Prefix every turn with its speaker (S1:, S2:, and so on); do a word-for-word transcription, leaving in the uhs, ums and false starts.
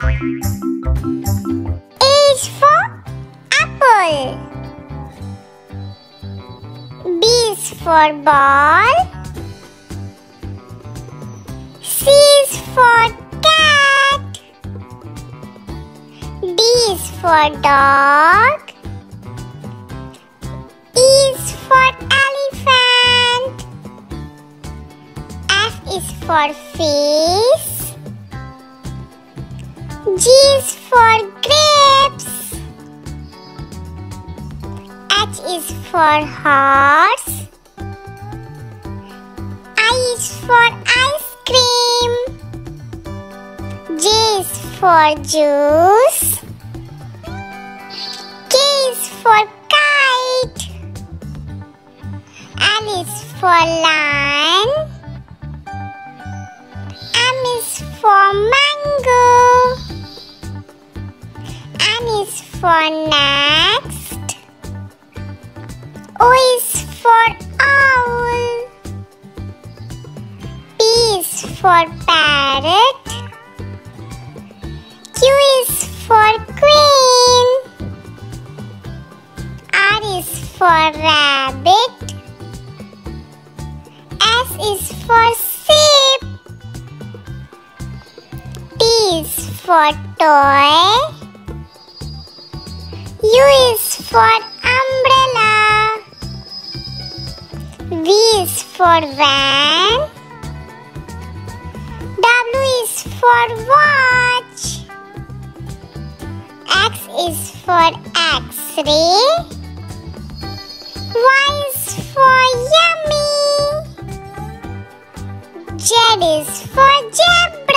S1: A is for apple. B is for ball. C is for cat. D is for dog. E is for elephant. F is for fish. G is for grapes. H is for horse. I is for ice cream. J is for juice. K is for kite. L is for lion. M is for mango. N is for next. O is for owl. P is for parrot. Q is for queen. R is for rabbit. S is for sheep. T is for toy. U is for umbrella. V is for van. W is for watch. X is for X-ray. Y is for yummy. Z is for zebra.